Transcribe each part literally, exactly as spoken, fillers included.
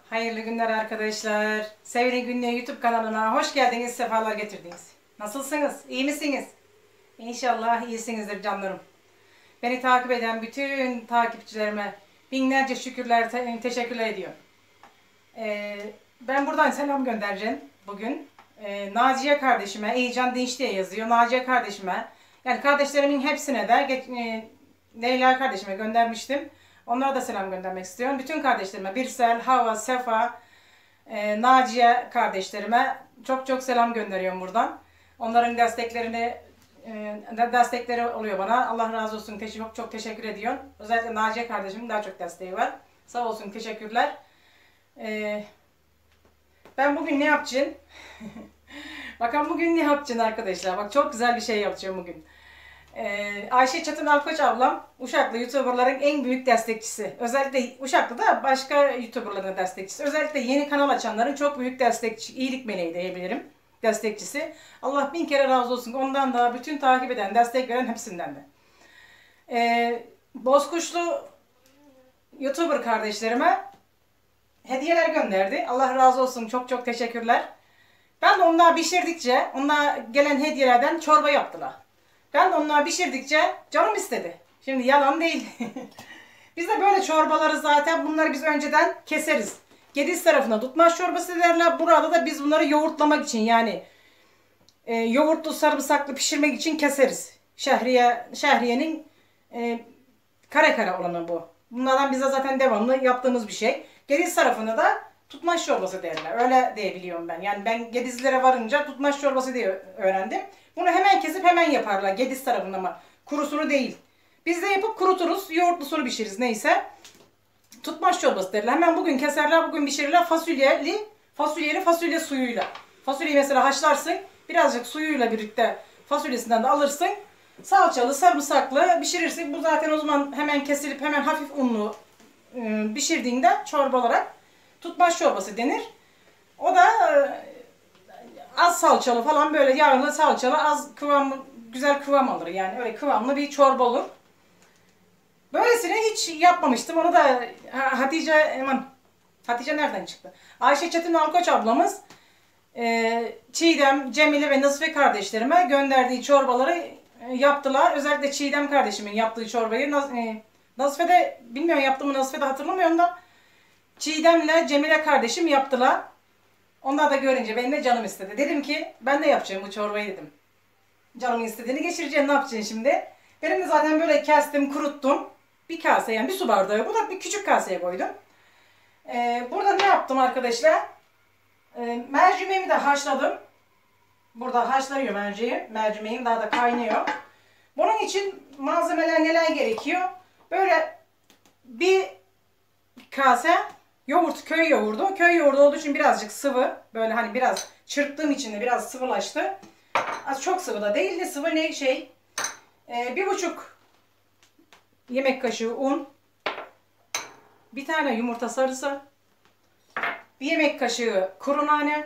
Hayırlı günler arkadaşlar. Sevgili Günlüğü YouTube kanalına hoş geldiniz, sefalar getirdiniz. Nasılsınız? İyi misiniz? İnşallah iyisinizdir canlarım. Beni takip eden bütün takipçilerime binlerce şükürler, te teşekkürler ediyorum. Ee, ben buradan selam göndereceğim bugün. Ee, Naciye kardeşime, Eğcan Dinç diye yazıyor. Naciye kardeşime, yani kardeşlerimin hepsine de e, Leyla kardeşime göndermiştim. Onlara da selam göndermek istiyorum. Bütün kardeşlerime, Birsel, Hava, Sefa, e, Naciye kardeşlerime çok çok selam gönderiyorum buradan. Onların desteklerini e, destekleri oluyor bana. Allah razı olsun. Çok çok teşekkür ediyorum. Özellikle Naciye kardeşimin daha çok desteği var. Sağ olsun, teşekkürler. E, ben bugün ne yapacağım? Bakın bugün ne yapacağım arkadaşlar? Bak çok güzel bir şey yapacağım bugün. Ee, Ayşe Çetin Alkoç ablam Uşaklı YouTuber'ların en büyük destekçisi. Özellikle Uşaklı da başka YouTuber'ların destekçisi. Özellikle yeni kanal açanların çok büyük destekçi, iyilik meleği diyebilirim. Destekçisi. Allah bin kere razı olsun. Ondan da bütün takip eden, destek veren hepsinden de. Ee, Bozkuşlu YouTuber kardeşlerime hediyeler gönderdi. Allah razı olsun. Çok çok teşekkürler. Ben de onlar pişirdikçe, onlar gelen hediyelerden çorba yaptılar. Ben de onlar pişirdikçe canım istedi. Şimdi yalan değil. Biz de böyle çorbaları zaten bunları biz önceden keseriz. Gediz tarafına tutmaz çorbası derler. Burada da biz bunları yoğurtlamak için yani e, yoğurtlu sarımsaklı pişirmek için keseriz. Şehriye, şehriyenin e, kare kare olanı bu. Bunlardan bize zaten devamlı yaptığımız bir şey. Gediz tarafına da tutmaş çorbası derler. Öyle diyebiliyorum ben. Yani ben Gedizlere varınca tutmaş çorbası diye öğrendim. Bunu hemen kesip hemen yaparlar Gediz tarafında ama kurusunu değil. Biz de yapıp kuruturuz. Yoğurtlusunu pişiririz neyse. Tutmaş çorbası derler. Hemen bugün keserler, bugün pişirirler. Fasulyeli, fasulyeli fasulye suyuyla. Fasulyeyi mesela haşlarsın. Birazcık suyuyla birlikte fasulyesinden de alırsın. Salçalı, sarımsaklı pişirirsin. Bu zaten o zaman hemen kesilip hemen hafif unlu ıı, pişirdiğinde çorba olarak tutmaş çorbası denir. O da az salçalı falan böyle yağlı salçalı az kıvam güzel kıvam alır yani öyle kıvamlı bir çorba olur. Böylesine hiç yapmamıştım. Onu da Hatice aman Hatice nereden çıktı? Ayşe Çetin Alkoç ablamız e, Çiğdem, Cemile ve Nasife kardeşlerime gönderdiği çorbaları e, yaptılar. Özellikle Çiğdem kardeşimin yaptığı çorbayı e, Nasife de bilmiyorum yaptı mı Nasife de hatırlamıyorum da Çiğdem'le Cemile kardeşim yaptılar. Onlar da görünce benim de canım istedi. Dedim ki ben de yapacağım bu çorbayı dedim. Canımın istediğini geçireceğim, ne yapacaksın şimdi? Benim de zaten böyle kestim, kuruttum. Bir kase yani bir su bardağı. Bu da bir küçük kaseye koydum. Ee, burada ne yaptım arkadaşlar? Ee, mercimeğimi de haşladım. Burada haşlanıyor mercimeğim. Mercimeğim daha da kaynıyor. Bunun için malzemeler neler gerekiyor? Böyle bir kase yoğurt, köy yoğurdu. Köy yoğurdu olduğu için birazcık sıvı. Böyle hani biraz çırptığım için de biraz sıvılaştı. Az çok sıvı da değil de sıvı ne şey. Ee, bir buçuk yemek kaşığı un. Bir tane yumurta sarısı. Bir yemek kaşığı kuru nane.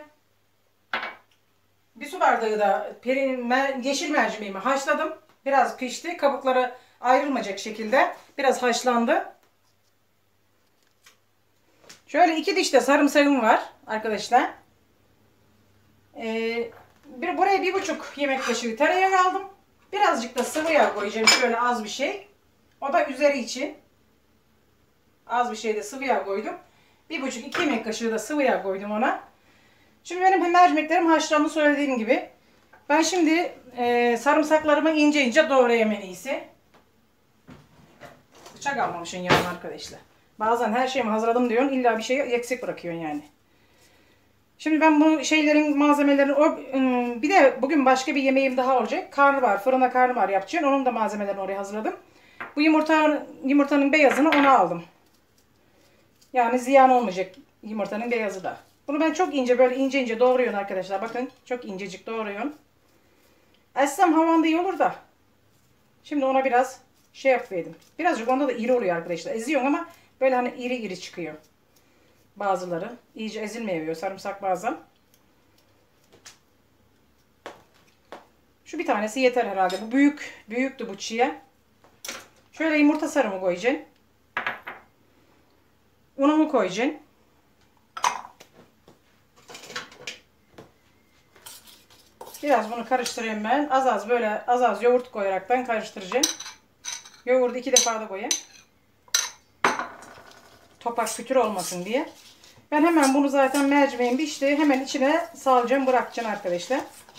Bir su bardağı da perin, mer, yeşil mercimeğimi haşladım. Biraz pişti. Kabukları ayrılmayacak şekilde. Biraz haşlandı. Şöyle iki diş de sarımsağım var arkadaşlar. Ee, bir, buraya bir buçuk yemek kaşığı tereyağı aldım. Birazcık da sıvı yağ koyacağım. Şöyle az bir şey. O da üzeri için. Az bir şey de sıvı yağ koydum. Bir buçuk iki yemek kaşığı da sıvı yağ koydum ona. Şimdi benim mercimeklerim haşlandı söylediğim gibi. Ben şimdi e, sarımsaklarımı ince ince doğrayayım en iyisi. Bıçak almamışım yanıma arkadaşlar. Bazen her şeyimi hazırladım diyorsun, illa bir şeyi eksik bırakıyorsun yani. Şimdi ben bu şeylerin malzemelerini o, bir de bugün başka bir yemeğim daha olacak. Karnabahar, fırına karnabahar yapacağım. Onun da malzemelerini oraya hazırladım. Bu yumurta yumurtanın beyazını ona aldım. Yani ziyan olmayacak yumurtanın beyazı da. Bunu ben çok ince böyle ince ince doğruyorum arkadaşlar. Bakın çok incecik doğruyorum. Essem havanda iyi olur da. Şimdi ona biraz şey yapayım. Birazcık onda da iri oluyor arkadaşlar. Eziyorum ama böyle hani iri iri çıkıyor. Bazıları iyice ezilmiyor sarımsak bazen. Şu bir tanesi yeter herhalde. Bu büyük büyüktü bu çiğe. Şöyle yumurta sarımı koyacaksın. Unumu koyacaksın. Biraz bunu karıştırayım ben. Az az böyle az az yoğurt koyaraktan karıştıracağım. Yoğurdu iki defa da koyayım. Topak fütür olmasın diye. Ben hemen bunu zaten mercimeğin pişti. Hemen içine salacağım, bırakacağım arkadaşlar.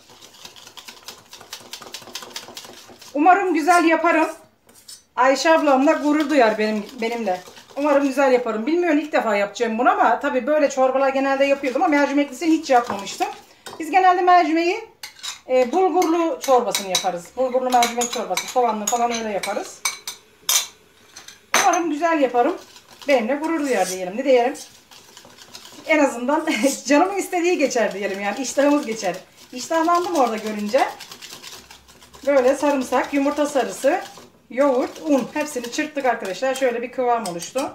Umarım güzel yaparım. Ayşe ablam da gurur duyar benim benimle. Umarım güzel yaparım. Bilmiyorum, ilk defa yapacağım bunu ama tabii böyle çorbalar genelde yapıyordum ama mercimeklisini hiç yapmamıştım. Biz genelde mercimeği e, bulgurlu çorbasını yaparız. Bulgurlu mercimek çorbası, soğanlı falan öyle yaparız. Umarım güzel yaparım. Benimle gurur duyar diyelim. Ne diyelim? En azından canımın istediği geçer diyelim yani. İştahımız geçer. İştahlandım orada görünce. Böyle sarımsak, yumurta sarısı, yoğurt, un hepsini çırptık arkadaşlar. Şöyle bir kıvam oluştu.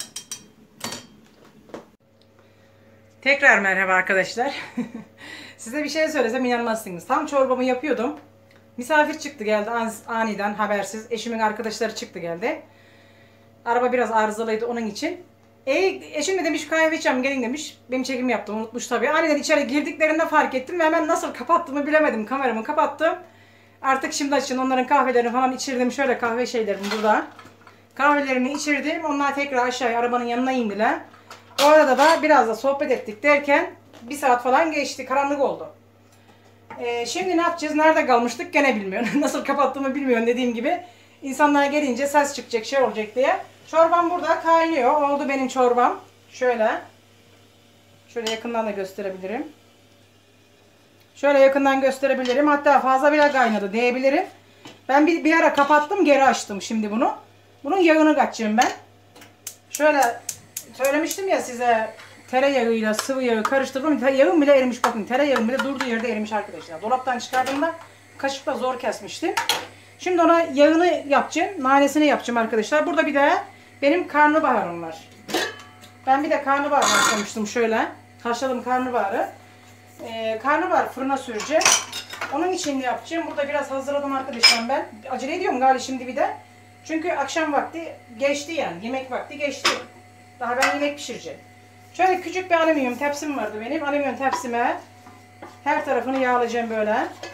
Tekrar merhaba arkadaşlar. Size bir şey söylesem inanmazsınız. Tam çorbamı yapıyordum. Misafir çıktı geldi aniden, habersiz. Eşimin arkadaşları çıktı geldi. Araba biraz arızalıydı onun için. E, eşim de demiş kahve içeceğim gelin demiş. Benim çekim yaptım, unutmuş tabii. Aniden içeri girdiklerinde fark ettim ve hemen nasıl kapattığımı bilemedim. Kameramı kapattım. Artık şimdi açın, onların kahvelerini falan içirdim. Şöyle kahve şeylerim burada. Kahvelerini içirdim. Onlar tekrar aşağıya arabanın yanına indiler. O arada da biraz da sohbet ettik derken bir saat falan geçti. Karanlık oldu. Ee, şimdi ne yapacağız? Nerede kalmıştık? Gene bilmiyorum. Nasıl kapattığımı bilmiyorum dediğim gibi. İnsanlar gelince ses çıkacak, şey olacak diye. Çorbam burada kaynıyor. Oldu benim çorbam. Şöyle. Şöyle yakından da gösterebilirim. Şöyle yakından gösterebilirim. Hatta fazla bile kaynadı diyebilirim. Ben bir, bir ara kapattım, geri açtım şimdi bunu. Bunun yağını kaçacağım ben. Şöyle söylemiştim ya size, tereyağıyla sıvı yağı karıştırdım. Yağım bile erimiş, bakın tereyağım bile durduğu yerde erimiş arkadaşlar. Dolaptan çıkardığımda kaşıkla zor kesmiştim. Şimdi ona yağını yapacağım, nanesini yapacağım arkadaşlar. Burada bir de benim karnabaharım var. Ben bir de karnabahar haşlamıştım şöyle. Haşladım karnabaharı. Ee, karnabahar fırına süreceğim. Onun için ne yapacağım? Burada biraz hazırladım arkadaşlar ben. Acele ediyorum galiba şimdi bir de. Çünkü akşam vakti geçti yani. Yemek vakti geçti. Daha ben yemek pişireceğim. Şöyle küçük bir alüminyum tepsim vardı benim. Alüminyum tepsime her tarafını yağlayacağım böyle.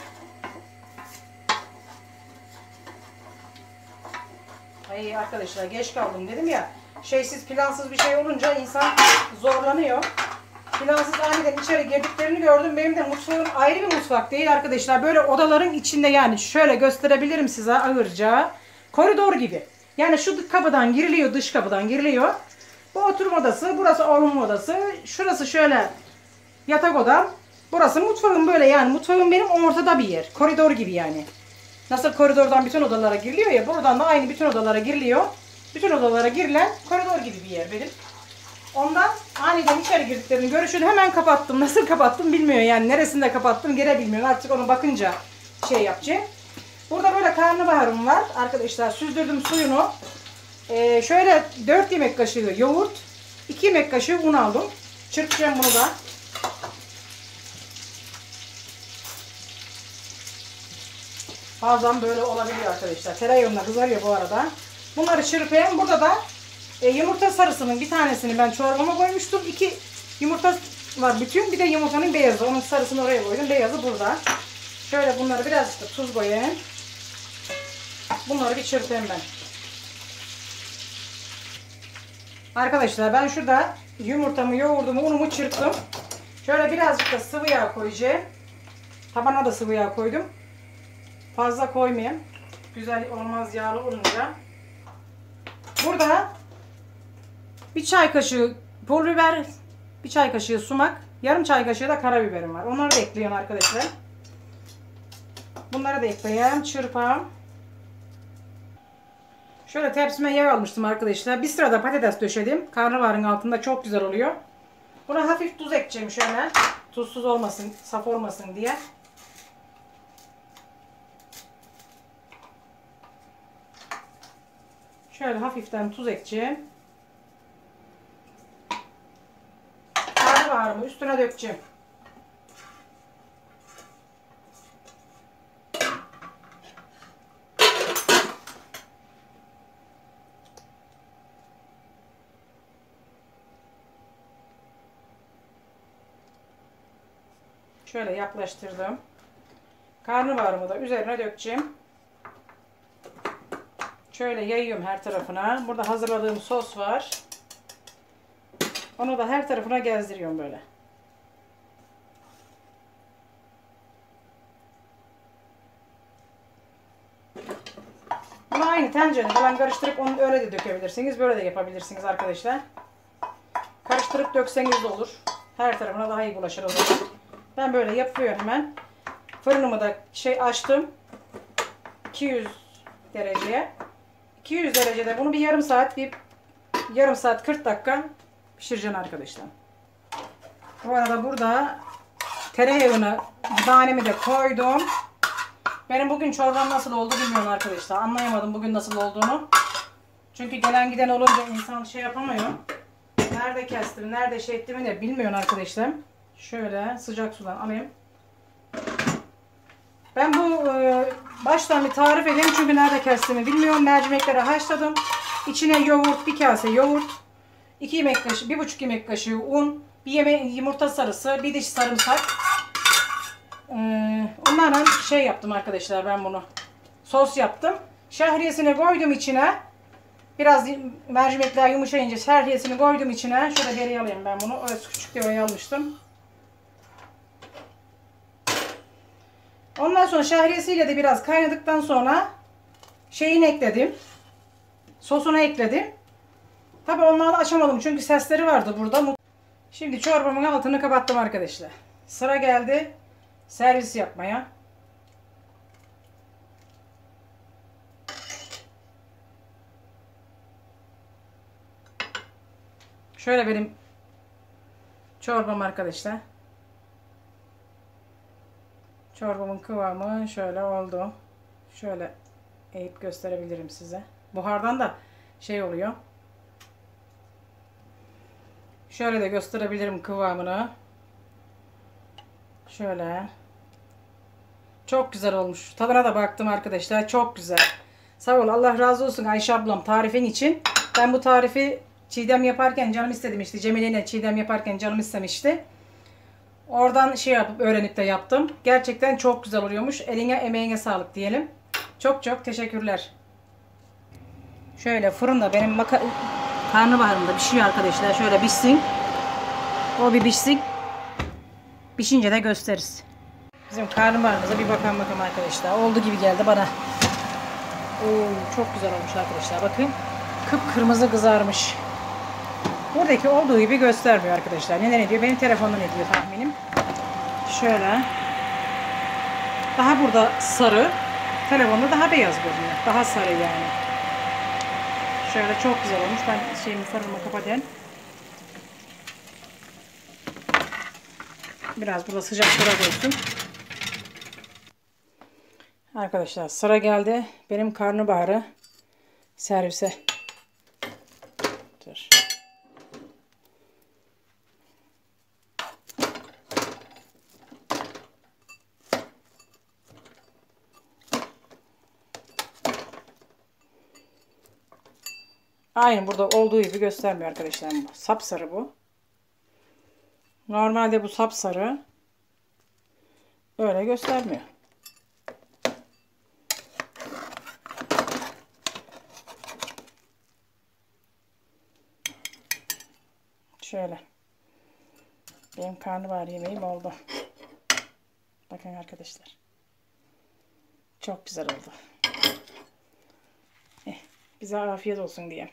Ay arkadaşlar geç kaldım dedim ya. Şeysiz plansız bir şey olunca insan zorlanıyor. Plansız aniden içeri girdiklerini gördüm. Benim de mutfağım ayrı bir mutfak değil arkadaşlar. Böyle odaların içinde, yani şöyle gösterebilirim size ağırca. Koridor gibi. Yani şu kapıdan giriliyor, dış kapıdan giriliyor. Bu oturma odası, burası oturma odası. Şurası şöyle yatak odam. Burası mutfağım böyle, yani mutfağım benim ortada bir yer. Koridor gibi yani. Nasıl koridordan bütün odalara giriliyor ya, buradan da aynı bütün odalara giriliyor. Bütün odalara girilen koridor gibi bir yer benim. Ondan aniden içeri girdiklerini görüşünü hemen kapattım. Nasıl kapattım bilmiyor yani. Neresinde kapattım gene bilmiyorum. Artık onu bakınca şey yapacağım. Burada böyle karnabaharım var. Arkadaşlar süzdürdüm suyunu. Ee, şöyle dört yemek kaşığı yoğurt. iki yemek kaşığı un aldım. Çırpacağım bunu da. Bazen böyle olabiliyor arkadaşlar. Tereyağında kızarıyor bu arada. Bunları çırpayım. Burada da e, yumurta sarısının bir tanesini ben çorbama koymuştum. İki yumurta var bütün. Bir de yumurtanın beyazı. Onun sarısını oraya koydum. Beyazı burada. Şöyle bunları biraz da tuz koyayım. Bunları bir çırpayım ben. Arkadaşlar ben şurada yumurtamı, yoğurdumu, unumu çırptım. Şöyle birazcık da sıvı yağ koyacağım. Tabana da sıvı yağ koydum. Fazla koymayayım. Güzel olmaz yağlı olunca. Burada bir çay kaşığı pul biber, bir çay kaşığı sumak, yarım çay kaşığı da karabiberim var. Onları da ekliyorum arkadaşlar. Bunları da ekleyeyim, çırpayım. Şöyle tepsime yağ almıştım arkadaşlar. Bir sırada patates döşedim. Karnabaharın altında çok güzel oluyor. Buna hafif tuz ekleyeceğim şöyle. Tuzsuz olmasın, saf olmasın diye. Şöyle hafiften tuz ekleyeceğim. Karnabaharımı üstüne dökeceğim. Şöyle yaklaştırdım. Karnabaharımı da üzerine dökeceğim. Şöyle yayıyorum her tarafına. Burada hazırladığım sos var. Onu da her tarafına gezdiriyorum böyle. Bunu aynı tencerede falan karıştırıp onu öyle de dökebilirsiniz. Böyle de yapabilirsiniz arkadaşlar. Karıştırıp dökseniz de olur. Her tarafına daha iyi bulaşır o zaman. Ben böyle yapıyorum hemen. Fırınımı da şey açtım. iki yüz dereceye. iki yüz derecede bunu bir yarım saat, bir yarım saat kırk dakika pişireceğim arkadaşlar. Bu arada burada tereyağını, tanemi de koydum. Benim bugün çorbam nasıl oldu bilmiyorum arkadaşlar. Anlayamadım bugün nasıl olduğunu. Çünkü gelen giden olunca insan şey yapamıyor. Nerede kestim, nerede şey ettiğimi de bilmiyorum arkadaşlar. Şöyle sıcak sudan alayım. Ben bu e, baştan bir tarif edeyim çünkü nerede kestiğimi bilmiyorum. Mercimekleri haşladım. İçine yoğurt, bir kase yoğurt, iki yemek kaşığı, bir buçuk yemek kaşığı un, bir yemek yumurta sarısı, bir diş sarımsak. Ee, onlarla şey yaptım arkadaşlar, ben bunu sos yaptım. Şehriyesini koydum içine. Biraz mercimekler yumuşayınca şehriyesini koydum içine. Şöyle geri alayım ben bunu. Orası küçük diye almıştım. Ondan sonra şehriyesiyle de biraz kaynadıktan sonra şeyini ekledim. Sosunu ekledim. Tabi onları açamadım çünkü sesleri vardı burada. Şimdi çorbamın altını kapattım arkadaşlar. Sıra geldi servis yapmaya. Şöyle benim çorbam arkadaşlar. Çorbamın kıvamı şöyle oldu. Şöyle eğip gösterebilirim size. Buhardan da şey oluyor. Şöyle de gösterebilirim kıvamını. Şöyle. Çok güzel olmuş. Tadına da baktım arkadaşlar. Çok güzel. Sağ ol. Allah razı olsun Ayşe ablam tarifin için. Ben bu tarifi Çiğdem yaparken canım istemişti. Cemile ile Çiğdem yaparken canım istemişti. Oradan şey yapıp öğrenip de yaptım. Gerçekten çok güzel oluyormuş. Eline emeğine sağlık diyelim. Çok çok teşekkürler. Şöyle fırında benim maka karnabaharımda pişiyor arkadaşlar. Şöyle pişsin. O bir pişsin. Pişince de gösteririz. Bizim karnabaharımıza bir bakalım bakalım arkadaşlar. Oldu gibi geldi bana. Oo, çok güzel olmuş arkadaşlar. Bakın. Kıpkırmızı kızarmış. Buradaki olduğu gibi göstermiyor arkadaşlar. Neden ediyor? Benim telefonum ediyor tahminim. Şöyle. Daha burada sarı. Telefonda daha beyaz görünüyor. Daha sarı yani. Şöyle çok güzel olmuş. Ben şeyimi fırınımı kapatayım. Biraz burada sıcak sıra olsun. Arkadaşlar sıra geldi. Benim karnabaharı servise. Dur. Aynı burada olduğu gibi göstermiyor arkadaşlar. Bu sapsarı bu. Normalde bu sapsarı. Öyle göstermiyor. Şöyle. Benim karnabahar yemeğim oldu. Bakın arkadaşlar. Çok güzel oldu. Eh, bize afiyet olsun diye.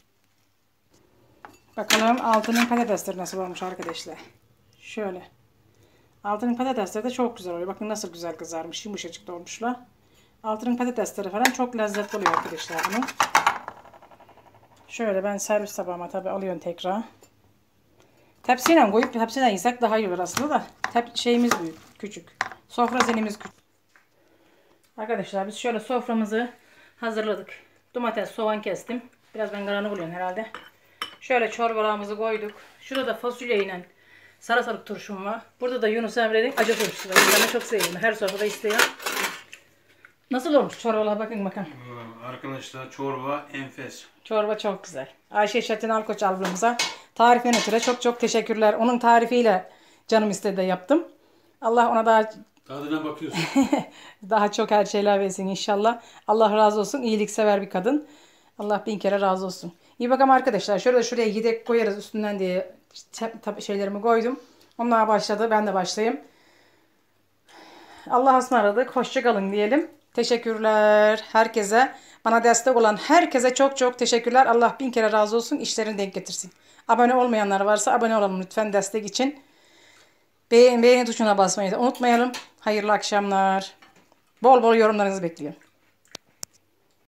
Bakalım altının patatesleri nasıl olmuş arkadaşlar. Şöyle. Altının patatesleri de çok güzel oluyor. Bakın nasıl güzel kızarmış. Yumuşacık da olmuşlar. Altının patatesleri falan çok lezzetli oluyor arkadaşlar bunun. Şöyle ben servis tabağıma tabi alıyorum tekrar. Tepsiyle koyup tepsiyle yesek daha iyi olur aslında da. Tep şeyimiz büyük, küçük. Sofra zenimiz küçük. Arkadaşlar biz şöyle soframızı hazırladık. Domates, soğan kestim. Biraz ben karanlık oluyorum herhalde. Şöyle çorbalarımızı koyduk. Şurada da fasulyeyle salatalık turşum var. Burada da Yunus Emre'nin acı turşusu var. Ben çok seviyorum. Her sofrada isteyen. Nasıl olmuş çorbalar, bakın bakın. Arkadaşlar çorba enfes. Çorba çok güzel. Ayşe Çetin Alkoç ablamıza tarifine ötürü çok çok teşekkürler. Onun tarifiyle canım istedi de yaptım. Allah ona daha Tadına bakıyorsun. Daha çok her şeyler versin inşallah. Allah razı olsun. İyiliksever bir kadın. Allah bin kere razı olsun. İyi bakalım arkadaşlar. Şöyle şuraya yedek koyarız üstünden diye tabii şeylerimi koydum. Onlar başladı. Ben de başlayayım. Allah'a ısmarladık. Hoşça kalın diyelim. Teşekkürler herkese. Bana destek olan herkese çok çok teşekkürler. Allah bin kere razı olsun. İşlerini denk getirsin. Abone olmayanlar varsa abone olalım lütfen destek için. Beğen, beğeni tuşuna basmayı da unutmayalım. Hayırlı akşamlar. Bol bol yorumlarınızı bekliyorum.